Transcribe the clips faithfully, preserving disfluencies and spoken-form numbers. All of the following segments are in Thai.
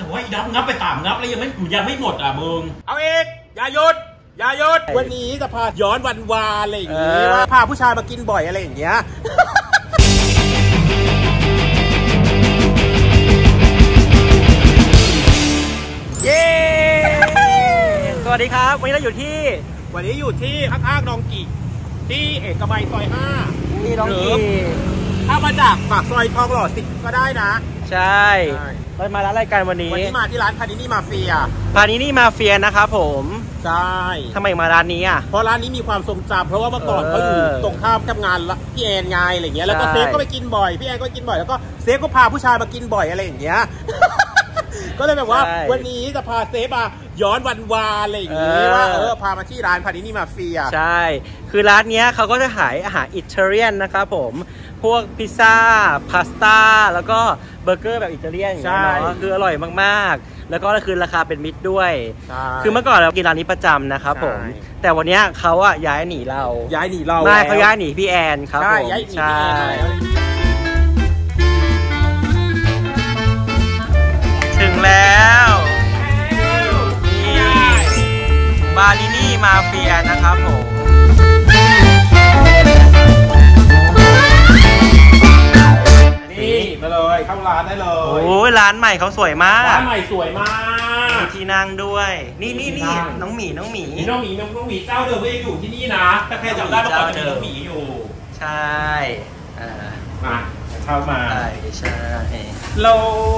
บอกว่ายับงับไปสามงับแล้วยังไม่ยังไม่หมดอ่ะมึงเอาเอกอย่าหยุดอย่าหยุดวันนี้จะพาย้อนวันวานอะไรอย่างงี้ว่าพาผู้ชายมากินบ่อยอะไรอย่างเงี้ยเย้สวัสดีครับวันนี้เราอยู่ที่วันนี้อยู่ที่ข้างๆนองกีที่เอกมัยซอยห้าที่นองกีถ้ามาจากปากซอยทองหล่อสิบก็ได้นะใช่เรามาร้านรายการวันนี้วันนี้มาที่ร้านพานินี่มาเฟียพานินี่มาเฟียนะครับผมใช่ทำไมมาร้านนี้อ่ะเพราะร้านนี้มีความทรงจำเพราะว่าเมื่อก่อนเขาอยู่ตรงข้ามทำงานพี่แอนไงอะไรเงี้ยแล้วก็เซฟก็ไปกินบ่อยพี่แอนก็กินบ่อยแล้วก็เซฟก็พาผู้ชายมากินบ่อยอะไรอย่างเงี้ยก็เลยแบบว่าวันนี้จะพาเซฟมาย้อนวันวานอะไรอย่างงี้ว่าเออพามาที่ร้านพานินี่มาเฟียใช่คือร้านเนี้ยเขาก็จะขายอาหารอิตาเลียนนะครับผมพวกพิซซ่าพาสต้าแล้วก็เบอร์เกอร์แบบอิตาเลียนอย่างเงี้ยเนาะคืออร่อยมากๆแล้วก็คือราคาเป็นมิตรด้วยคือเมื่อก่อนเรากินร้านนี้ประจำนะครับผมแต่วันนี้เขาอะย้ายหนีเราย้ายหนีเราไม่เขาย้ายหนีพี่แอนครับผมใช่ถึงแล้วนี่บาลินี่มาเฟียนะครับผมนี่มาเลยเข้าร้านได้เลยโอ้ยร้านใหม่เขาสวยมากร้านใหม่สวยมากมีที่นั่งด้วยนี่นี่นี่น้องหมีน้องหมีน้องหมีน้องหมีเจ้าเดิมก็ยังอยู่ที่นี่นะถ้าใครจำได้เมื่อก่อนจะมีน้องหมีอยู่ใช่อ่ามาเข้ามาใช่ใช่เรา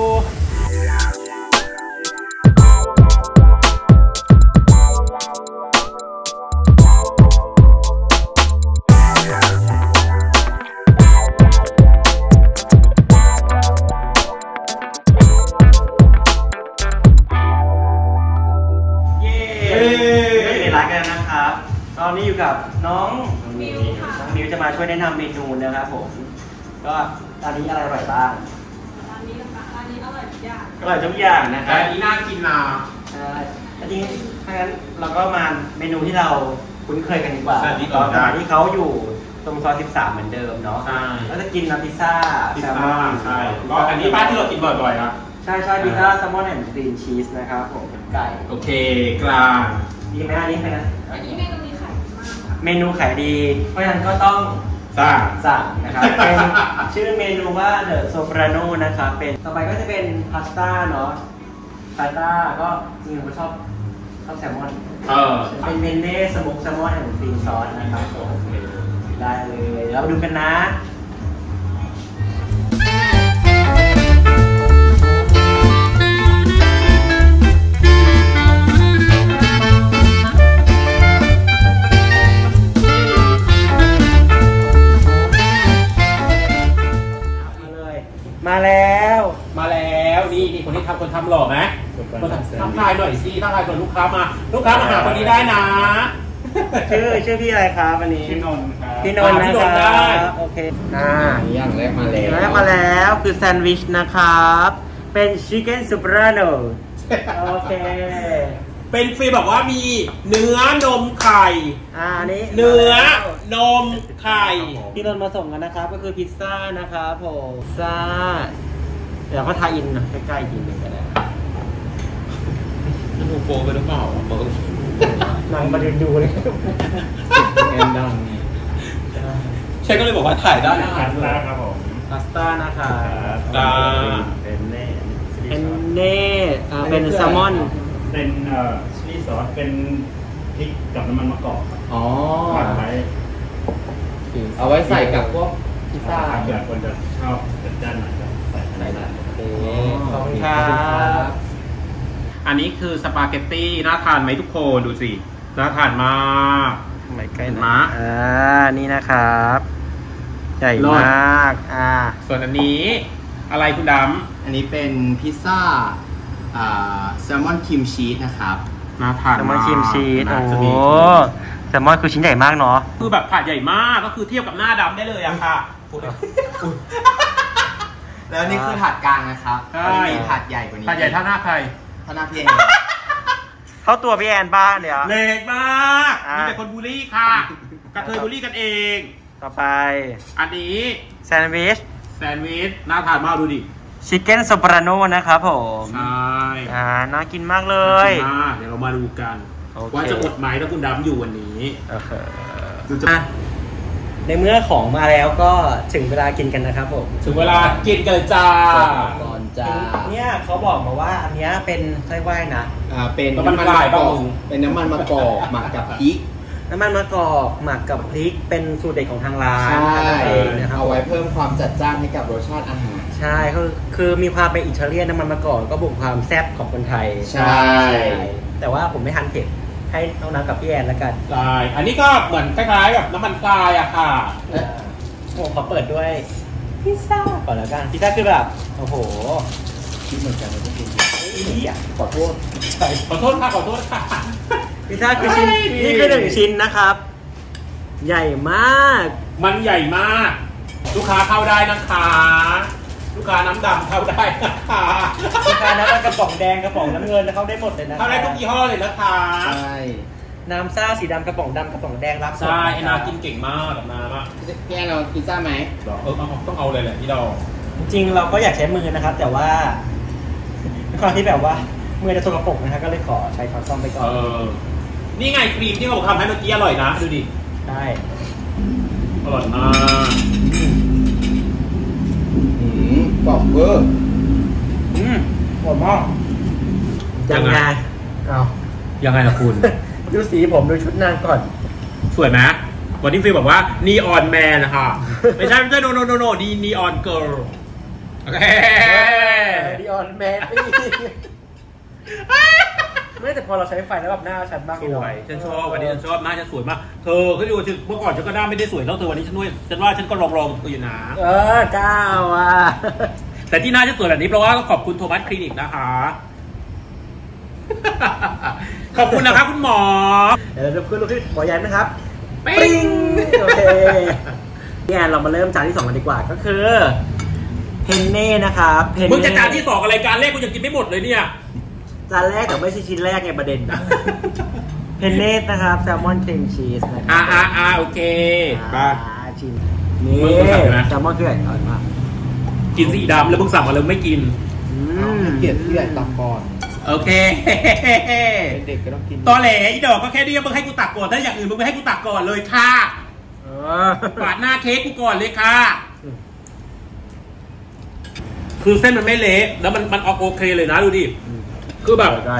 ตอนนี้อยู่กับน้องมิวค่ะน้องมิวจะมาช่วยแนะนำเมนูนะครับผมก็ตอนนี้อะไรอร่อยบ้างร้านนี้นะคะร้านนี้อร่อยทุกอย่างอร่อยทุกอย่างนะครับร้านนี้น่ากินนะใช่อันนี้ถ้างั้นเราก็มาเมนูที่เราคุ้นเคยกันดีกว่าตอนที่เขาอยู่ตรงซอยสิบสามเหมือนเดิมเนาะแล้วจะกินน้ำพิซซ่าพิซซ่าใช่ก็อันนี้บ้านที่เรากินบ่อยๆครับใช่ใช่พิซซ่าแซลมอนแอนด์กรีนชีสนะครับผมไก่โอเคกลางดีไหมอันนี้ไหมนะอันนี้เมนูนี้ขายดีมากค่ะเมนูขายดีเพราะฉะนั้นก็ต้องสั่งสั่งนะครับเป็นชื่อเมนูว่าเดอะโซปราโนนะครับเป็นต่อไปก็จะเป็นพาสต้าเนาะพาสต้าก็จริงๆผมชอบชอบแซลมอนเออเป็นเมนเน่สโมกแซลมอนแอนด์กรีนซอสนะครับได้เลยเราดูกันนะมาแล้วมาแล้วนี่นี่คนที่ทำคนทำหล่อไหมคนทำทำทายหน่อยสิถ้าทายคนลูกค้ามาลูกค้ามาหาคนนี้ได้นะชื่อชื่อพี่อะไรครับวันนี้พี่นนท์ครับพี่นนท์นะครับโอเคอ่าอย่างแรกมาแล้วแรกมาแล้วคือแซนด์วิชนะครับเป็นชิคเก้นซูเปอร์โนโอเคเป็นฟรีบอกว่ามีเนื้อนมไข่อ่านี้เนื้อนมไข่ที่เรามาส่งกันนะครับก็คือพิซซ่านะครับผมพิซซ่าเดี๋ยวเขาทายอินใกล้ๆกินหนึ่งกันนะน้ำโปไปหรือเปล่าเปิดนางมาเดินดูเลยแอนดังใช่ก็เลยบอกว่าถ่ายได้พาสต้าครับผมพาสต้านะคะพาสต้าเป็นเน่เป็นเน่เป็นแซลมอนเป็นเอ่อชิลลี่ซอสเป็นพริกกับน้ำมันมะกอกอ๋อผัดไว้เอาไว้ใส่กับพวกพิซซ่าเผื่อคนจะชอบจัดจ้านหน่อยก็ใส่อะไรได้ขอบคุณครับอันนี้คือสปาเกตตี้น่าทานไหมทุกคนดูสิน่าทานมากไม่ใกล้นะอ่านี่นะครับใหญ่มากอ่าส่วนอันนี้อะไรคุณดำอันนี้เป็นพิซซ่าแซลมอนครีมชีสนะครับน่าทานแซลมอนครีมชีสโอ้โหแซลมอนคือชิ้นใหญ่มากเนาะคือแบบถาดใหญ่มากก็คือเทียบกับหน้าดำได้เลยอะค่ะแล้วนี่คือถาดกลางนะครับใช่ถาดใหญ่กว่านี้ถาดใหญ่เท่าหน้าใครเท่าหน้าพี่แอนเท่าตัวพี่แอนบ้านเนี่ยเล็กมากมีแต่คนบูลลี่ค่ะกระเทยบูลลี่กันเองต่อไปอันนี้แซนด์วิชแซนด์วิชน่าทานมากดูดิชิคเก้นโซปราโนนะครับผมใช่อ่าน่ากินมากเลยมากเดี๋ยวเรามาดูกันว่าจะอดไหมถ้าคุณดำอยู่วันนี้ในเมื่อของมาแล้วก็ถึงเวลากินกันนะครับผมถึงเวลากินกันจ้าก่อนจ้าเนี่ยเขาบอกมาว่าอันนี้เป็นไส้ไหว้นะอ่าเป็นน้ำมันมะกอกเป็นน้ำมันมะกอกหมักกับพริกน้ำมันมะกอกหมักกับพริกเป็นสูตรเด็ดของทางร้านเองนะครับเอาไว้เพิ่มความจัดจ้านให้กับรสชาติอาหารใช่คือคือมีความเป็นอิตาเลียนน้ำมันมะกอกก็บวกความแซ่บของคนไทยใช่แต่ว่าผมไม่ทานเผ็ดให้น้องน้ำกับพี่แอนแล้วกันใช่อันนี้ก็เหมือนคล้ายๆแบบน้ำมันปลายอะค่ะผมขอเปิดด้วยพิซซ่าก่อนแล้วกันพิซซ่าคือแบบโอ้โหคิดเหมือนกันเลยทุกคนขอโทษขอโทษค่ะขอโทษค่ะพิซซ่าคือชิ้นนี่คือหนึ่งชิ้นนะครับใหญ่มากมันใหญ่มากลูกค้าเข้าได้นะคะลูกค้าน้ำดำเข้าได้นะคะลูกค้าน้ำกระป๋องแดงกระป๋องน้ำเงินเข้าได้หมดเลยนะเข้าได้ทุกยี่ห้อเลยนะคะใช่น้ำซ่าสีดำกระป๋องดำกระป๋องแดงรับใช่ไอ้นากินเก่งมากกับนาอะพี่แอนเราพิซซ่าไหมเออต้องเอาเลยแหละพี่ดอกจริงเราก็อยากใช้มือนะครับแต่ว่าความที่แบบว่ามือจะสกปรกนะครับก็เลยขอใช้ช้อนซ่อมไปก่อนนี่ไงครีมที่ผมทำให้เมื่อกี้อร่อยนะดูดิใช่อร่อยมากกรอบเวอร์อืมกรอบมากยังไงเอายังไงนะคุณดูสีผมดูชุดนางก่อนสวยไหมวันนี้ฟิลบอกว่านีออนแมนนะคะไม่ใช่ไม่ใช่โนโนโนโนดีนีออนเกิร์ลโอเคนีออนแมนไม่แต่พอเราใช้ไฟแล้วแบบหน้าฉันบ้างสวยฉันชอบวันนี้ฉันชอบหน้าฉันสวยมากเธอเขาดูเมื่อก่อนฉันก็หน้าไม่ได้สวยเท่าเธอวันนี้ฉันด้วยฉันว่าฉันก็ลองลองตัวอยู่นะเออก้าวอ่ะแต่ที่หน้าฉันสวยแบบนี้เพราะว่าขอบคุณโทมัสคลินิกนะคะขอบคุณนะครับคุณหมอเดี๋ยวเราขึ้นรูปที่หมอยันนะครับปิ้งโอเคเนี่ยเรามาเริ่มจานที่สองกันดีกว่าก็คือเพนเน่นะครับเพนเน่มึงจะจานที่สองอะไรการแรกกูยังกินไม่หมดเลยเนี่ยจานแรกแต่ไม่ใช่ชิ้นแรกไงประเด็นเพนเน่นะครับแซลมอนครีมชีสนะครับอ่าอ่าอ่าโอเคมาชิมนี่แซลมอนคืออะไรอร่อยมากกินสีดำแล้วมึงสั่งมาแล้วไม่กินเกลียดที่ใหญ่ตักก่อนโอเคเด็กก็ต้องกินตอแหลอีดอกก็แค่นี้มึงให้กูตักก่อนถ้าอย่างอื่นมึงไม่ให้กูตักก่อนเลยค่ะปาดหน้าเค้กกูก่อนเลยค่ะคือเส้นมันไม่เละแล้วมันมันออกโอเคเลยนะดูดิคือแบบได้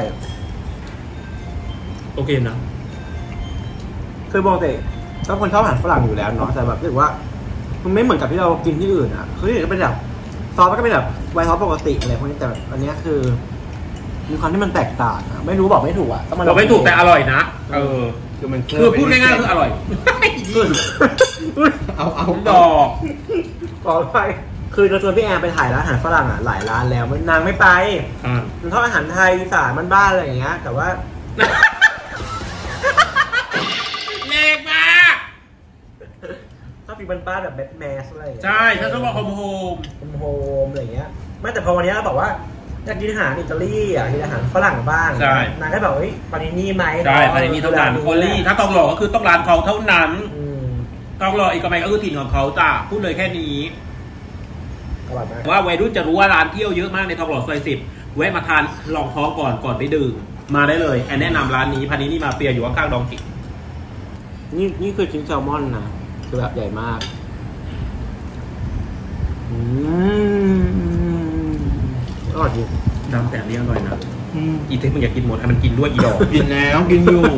โอเคนะคือบอกแต่ถ้าคนชอบอาหารฝรั่งอยู่แล้วเนาะแต่แบบรู้สึกว่ามันไม่เหมือนกับที่เรากินที่อื่นอ่ะคือที่อื่นก็เป็นแบบซอสก็เป็นแบบไวท์ซอสปกติอะไรพวกนี้แต่อันนี้คือมีความที่มันแตกต่างไม่รู้บอกไม่ถูกอ่ะบอกไม่ถูกแต่อร่อยนะเออคือมันคือพูดง่ายๆคืออร่อยเอาเอาดอกขอไปคือเราชวนพี่แอนไปถ่ายร้านอาหารฝรั่งอ่ะหลายร้านแล้วมันนางไม่ไปมันชอบอาหารไทยอีสานบ้านๆอะไรอย่างเงี้ยแต่ว่าเล็กมากชอบฟีบ้านๆแบบแบทแมสอะไรใช่ฉันชอบโฮมโฮมโฮมโฮมอะไรอย่างเงี้ยไม่แต่พอวันนี้เราบอกว่าอยากกินอาหารอิตาลีอ่ะกินอาหารฝรั่งบ้างนางก็แบบเฮ้ยปานินี่ไหมใช่ปานินี่เท่านั้นโคลี่ถ้าต้องหล่อก็คือต้องร้านเขาเท่านั้นต้องหล่ออีกกระไมก็คือถิ่นของเขาจ้าพูดเลยแค่นี้ว่าวัยรุ่นจะรู้ว่าร้านเที่ยวเยอะมากในทองหล่อซอยสิบแวะมาทานลองท้องก่อนก่อนไปดื่มมาได้เลยแอนแนะนำร้านนี้พานินี่มาเปียอยู่ข้างๆดองกินี่นี่คือชิ้นแซลมอนนะคือแบบใหญ่มากอืมอร่อยจริงน้ำแต่นี่อร่อยนะอีเทปมึงอยากกินหมดให้มันกินด้วยอีดอกกินแล้วกินอยู่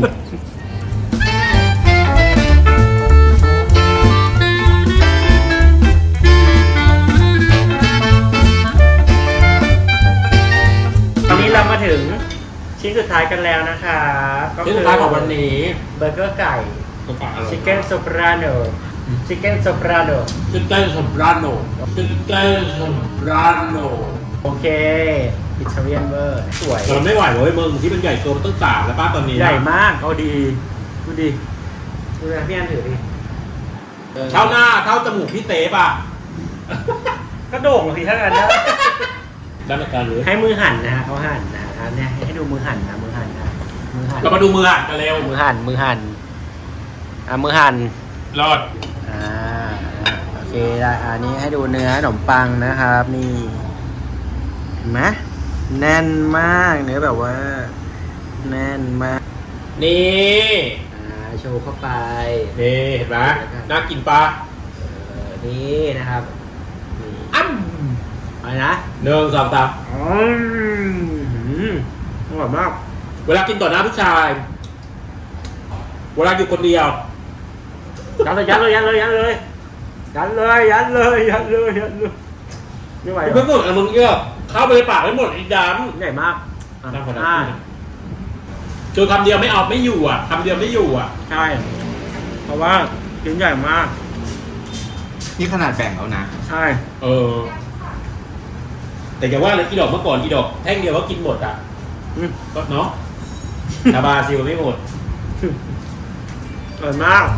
เรามาถึงชิ้นสุดท้ายกันแล้วนะคะชิ้นสุดท้ายของวันนี้เบอร์เกอร์ไก่ชิคเก้นโซปราโนชิคเก้นโซปราโนชิคเก้นโซปราโนชิคเก้นโซปราโนโอเคอิตาเลียนเบอร์สวยแต่ไม่ไหวเลยมึงที่มันใหญ่เกินมันต้องสามแล้วป้าตอนนี้ใหญ่มากเอาดีดูดิดูนะพี่อันถือดิเท่าหน้าเท่าจมูกพี่เต๋ป่ะก็โด่งเลยทั้งนั้นนะด้านการหรือให้มือหั่นนะฮะเขาหั่นนะเนี่ยให้ดูมือหั่นนะมือหั่นนะมือหั่นเรามาดูมือหั่นกันเร็วมือหั่นมือหั่นอ่ะมือหั่นรอดอ่าโอเคได้อันนี้ให้ดูเนื้อขนมปังนะครับนี่เห็นไหมแน่นมากเนื้อแบบว่าแน่นมากนี่อ่าโชว์เข้าไปนี่เห็นไหมน่ากินปะนี่นะครับอ้ำอะไรนะหนึ่งสองสามอืมอร่อยมากเวลากินต่อหน้าผู้ชายเวลาอยู่คนเดียวยันเลยยันเลยยันเลยยันเลยยันเลยยันเลยยันเลยยันเลยไม่ไหวไม่หมดอ่ะมึงเยอะเข้าไปในปากไม่หมดอีกดำใหญ่มากน่าขนาดนี้คือคำเดียวไม่เอาไม่อยู่อ่ะคำเดียวไม่อยู่อ่ะใช่เพราะว่าชิ้นใหญ่มากนี่ขนาดแบ่งแล้วนะใช่เออแต่อย่าว่าเลยอีดอกเมื่อก่อนอีดอกแท่งเดียวก็กินหมดอ่ะก็เนาะชาบาซิลไม่หมดอร่อยมาก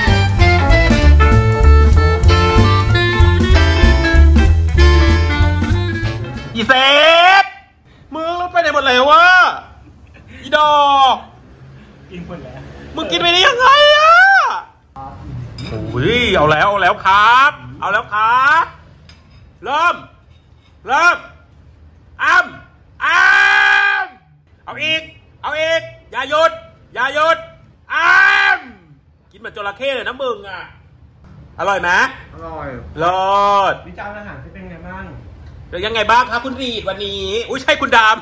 อีเซฟมึงไปไหนหมดเลยวะอีดอกกินหมดแล้วมึงกินไปได้ยังไงอ่ะโอ้ยเอาแล้วเอาแล้วครับเอาแล้วครับเริ่มเริ่มอ้ำอ้ำเอาอีกเอาอีกอย่าหยุดอย่าหยุดอ้ำกินเหมือนจระเข้เลยนะมึงอ่ะอร่อยไหมอร่อยเลิศวิจารณ์อาหารที่เป็นไงบ้างเป็นยังไงบ้างครับคุณรีดวันนี้อุ้ยใช่คุณดำ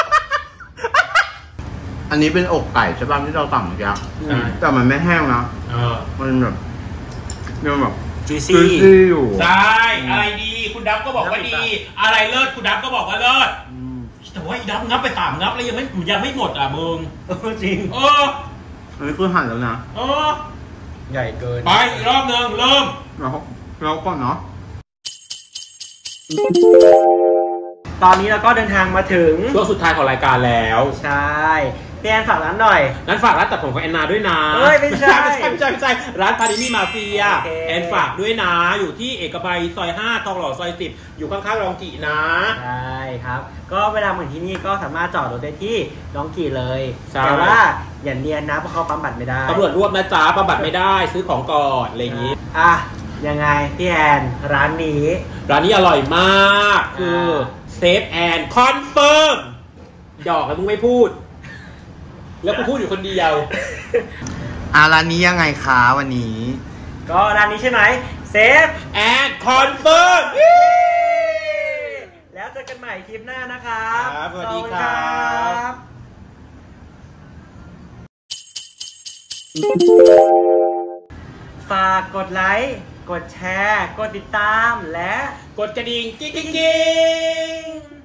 อันนี้เป็นอกไก่ใช่ป่ะที่เราสั่งเมื่อกี้แต่มันไม่แห้งนะมันแบบมันแบบจุยซี่อยู่ใช่อะไรดีคุณดับก็บอกว่าดีอะไรเลิศคุณดับก็บอกว่าเลิศแต่ว่าอีดับงับไปสามงับแล้วยังไม่ยังไม่หมดอ่ะมึงจริงเอออันนี้คือหั่นแล้วนะเออใหญ่เกินไปอีกรอบหนึ่งเริ่มเราเราก่อนเนาะตอนนี้เราก็เดินทางมาถึงช่วงสุดท้ายของรายการแล้วใช่พี่แอนฝากร้านหน่อยงั้นฝากร้านตัดผมของแอนนาด้วยนะเฮ้ยไม่ใช่ไม่ใช่ไม่ใช่ไม่ใช่ร้านพารินี่มาเฟียแอนฝากด้วยนะอยู่ที่เอกมัยซอยห้าทองหล่อซอยสิบอยู่ข้างๆรองกี่นะใช่ครับก็เวลาเหมือนที่นี่ก็สามารถจอดรถได้ที่รองกี่เลยแต่ว่าอย่าเนียนนะเพราะเขาปั๊มบัตรไม่ได้ตำรวจรวบนะจ๊ะปั๊มบัตรไม่ได้ซื้อของก่อนอะไรอย่างนี้อ่ะยังไงพี่แอนร้านนี้ร้านนี้อร่อยมากคือเซฟแอนคอนเฟิร์มหยอกแล้วมึงไม่พูดแล้วกูพูดอยู่คนเดียวอ่าร้านนี้ยังไงคะวันนี้ก็ร้านนี้ใช่ไหมเซฟแอนคอนเฟิร์มแล้วเจอกันใหม่คลิปหน้านะครับสวัสดีครับฝากกดไลค์กดแชร์กดติดตามและกดกระดิ่งกิ๊งกิ๊ง